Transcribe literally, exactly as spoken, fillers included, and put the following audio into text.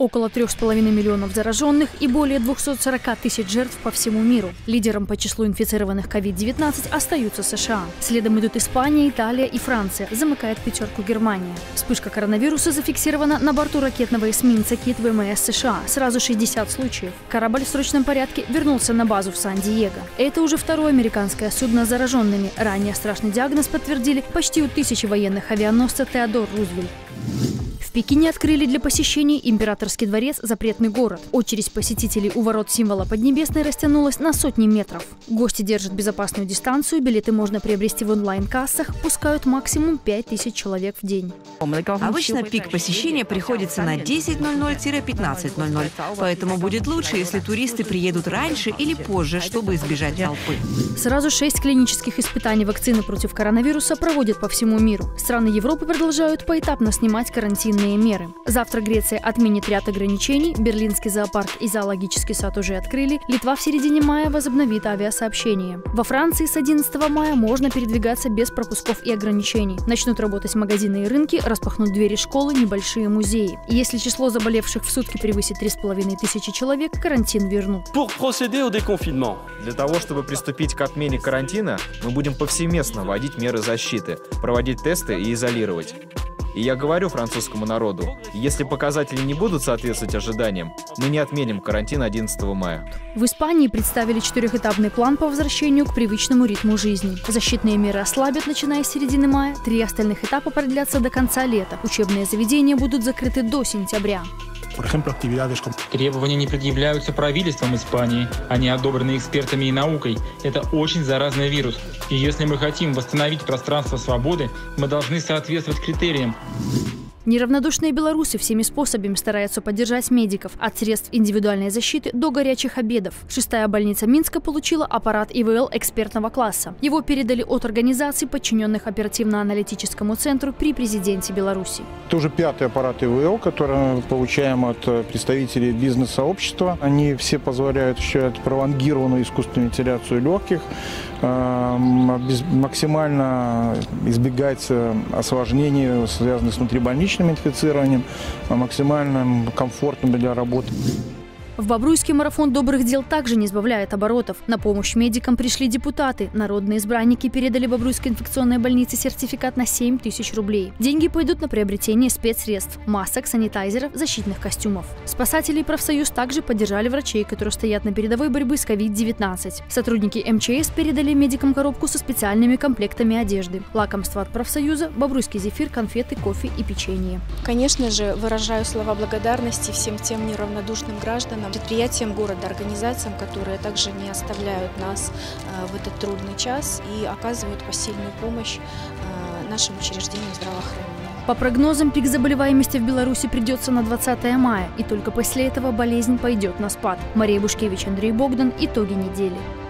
Около трех с половиной миллионов зараженных и более двухсот сорока тысяч жертв по всему миру. Лидером по числу инфицированных ковид девятнадцать остаются США. Следом идут Испания, Италия и Франция. Замыкает пятерку Германия. Вспышка коронавируса зафиксирована на борту ракетного эсминца «Кит» ВМС США. Сразу шестьдесят случаев. Корабль в срочном порядке вернулся на базу в Сан-Диего. Это уже второе американское судно с зараженными. Ранее страшный диагноз подтвердили почти у тысячи военных авианосца «Теодор Рузвельт». В Пекине открыли для посещений Императорский дворец «Запретный город». Очередь посетителей у ворот символа Поднебесной растянулась на сотни метров. Гости держат безопасную дистанцию, билеты можно приобрести в онлайн-кассах, пускают максимум пять тысяч человек в день. Обычно пик посещения приходится на десять ноль ноль — пятнадцать ноль ноль, поэтому будет лучше, если туристы приедут раньше или позже, чтобы избежать толпы. Сразу шесть клинических испытаний вакцины против коронавируса проводят по всему миру. Страны Европы продолжают поэтапно снимать карантинные меры. Завтра Греция отменит ряд ограничений, Берлинский зоопарк и зоологический сад уже открыли, Литва в середине мая возобновит авиасообщение. Во Франции с одиннадцатого мая можно передвигаться без пропусков и ограничений. Начнут работать магазины и рынки, распахнут двери школы, небольшие музеи. И если число заболевших в сутки превысит три с половиной тысячи человек, карантин вернут. Для того, чтобы приступить к отмене карантина, мы будем повсеместно вводить меры защиты, проводить тесты и изолировать. И я говорю французскому народу, если показатели не будут соответствовать ожиданиям, мы не отменим карантин одиннадцатого мая. В Испании представили четырехэтапный план по возвращению к привычному ритму жизни. Защитные меры ослабят, начиная с середины мая. Три остальных этапа продлятся до конца лета. Учебные заведения будут закрыты до сентября. Требования не предъявляются правительством Испании. Они одобрены экспертами и наукой. Это очень заразный вирус. И если мы хотим восстановить пространство свободы, мы должны соответствовать критериям. Неравнодушные белорусы всеми способами стараются поддержать медиков, от средств индивидуальной защиты до горячих обедов. Шестая больница Минска получила аппарат И В Л экспертного класса. Его передали от организаций, подчиненных оперативно-аналитическому центру при президенте Беларуси. Это уже пятый аппарат И В Л, который мы получаем от представителей бизнес-сообщества. Они все позволяют осуществлять пролонгированную искусственную вентиляцию легких, максимально избегать осложнений, связанных с внутрибольничным инфицированием, максимально комфортным для работы. В Бобруйский марафон добрых дел также не сбавляет оборотов. На помощь медикам пришли депутаты. Народные избранники передали Бобруйской инфекционной больнице сертификат на семь тысяч рублей. Деньги пойдут на приобретение спецсредств, масок, санитайзеров, защитных костюмов. Спасатели и профсоюз также поддержали врачей, которые стоят на передовой борьбы с ковид девятнадцать. Сотрудники Эм Че Эс передали медикам коробку со специальными комплектами одежды. Лакомства от профсоюза, бобруйский зефир, конфеты, кофе и печенье. Конечно же, выражаю слова благодарности всем тем неравнодушным гражданам, предприятиям города, организациям, которые также не оставляют нас в этот трудный час и оказывают посильную помощь нашим учреждениям здравоохранения. По прогнозам, пик заболеваемости в Беларуси придется на двадцатое мая, и только после этого болезнь пойдет на спад. Мария Бушкевич, Андрей Богдан. Итоги недели.